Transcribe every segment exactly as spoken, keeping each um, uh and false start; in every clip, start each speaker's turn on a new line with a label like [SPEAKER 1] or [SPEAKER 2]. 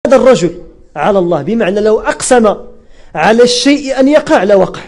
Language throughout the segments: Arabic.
[SPEAKER 1] هذا الرجل على الله، بمعنى لو أقسم على الشيء أن يقع لوقع،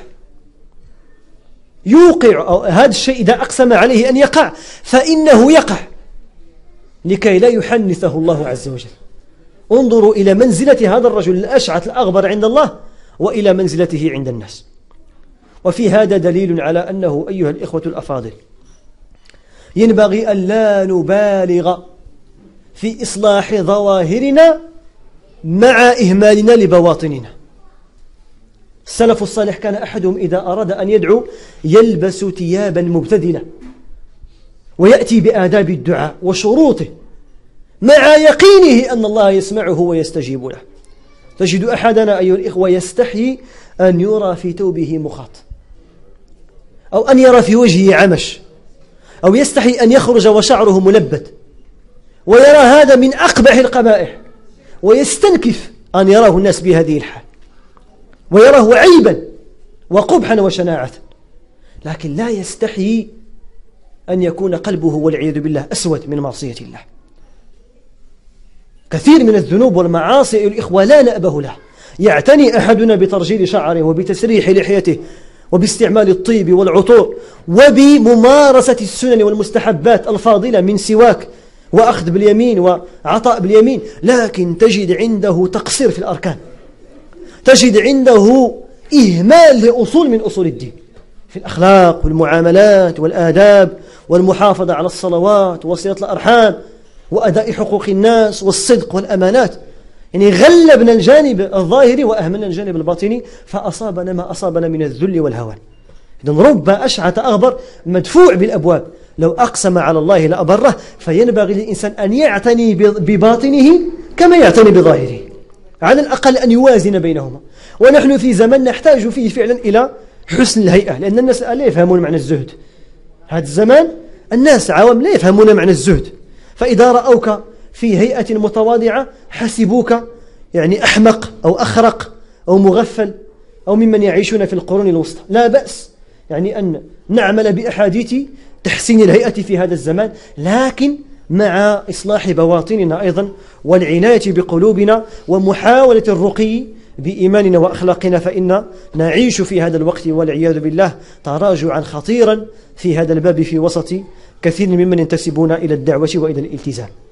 [SPEAKER 1] يوقع أو هذا الشيء إذا أقسم عليه أن يقع فإنه يقع، لكي لا يحنثه الله عز وجل. انظروا إلى منزلة هذا الرجل الأشعث الأغبر عند الله وإلى منزلته عند الناس. وفي هذا دليل على أنه أيها الإخوة الأفاضل ينبغي أن لا نبالغ في إصلاح ظواهرنا مع إهمالنا لبواطننا. السلف الصالح كان أحدهم إذا أراد أن يدعو يلبس ثيابا مبتذلة ويأتي بآداب الدعاء وشروطه مع يقينه أن الله يسمعه ويستجيب له. تجد أحدنا أيها الإخوة يستحيي أن يرى في ثوبه مخاط، أو أن يرى في وجهه عمش، أو يستحي أن يخرج وشعره ملبت، ويرى هذا من أقبح القبائح، ويستنكف أن يراه الناس بهذه الحال، ويراه عيبا وقبحا وشناعة، لكن لا يستحي أن يكون قلبه والعياذ بالله أسود من معصية الله. كثير من الذنوب والمعاصي أيها الإخوة لا نأبه له. يعتني أحدنا بترجيل شعره وبتسريح لحيته وباستعمال الطيب والعطور وبممارسة السنن والمستحبات الفاضلة من سواك وأخذ باليمين وعطاء باليمين، لكن تجد عنده تقصير في الأركان، تجد عنده إهمال لأصول من أصول الدين، في الأخلاق والمعاملات والآداب والمحافظة على الصلوات وصلة الأرحام وأداء حقوق الناس والصدق والأمانات. يعني غلبنا الجانب الظاهري وأهملنا الجانب الباطني، فأصابنا ما أصابنا من الذل والهوان. إذن رب أشعث أغبر مدفوع بالأبواب، لو أقسم على الله لأبره. فينبغي للإنسان أن يعتني بباطنه كما يعتني بظاهره، على الأقل أن يوازن بينهما. ونحن في زمن نحتاج فيه فعلا إلى حسن الهيئة، لأن الناس لا يفهمون معنى الزهد. هذا الزمان الناس عوام لا يفهمون معنى الزهد، فإذا رأوك في هيئة متواضعة حسبوك يعني أحمق أو أخرق أو مغفل أو ممن يعيشون في القرون الوسطى. لا بأس يعني أن نعمل بأحاديث تحسين الهيئة في هذا الزمان، لكن مع إصلاح بواطننا أيضا والعناية بقلوبنا ومحاولة الرقي بإيماننا وأخلاقنا، فإن نعيش في هذا الوقت والعياذ بالله تراجعا خطيرا في هذا الباب في وسط كثير ممن ينتسبون إلى الدعوة وإلى الالتزام.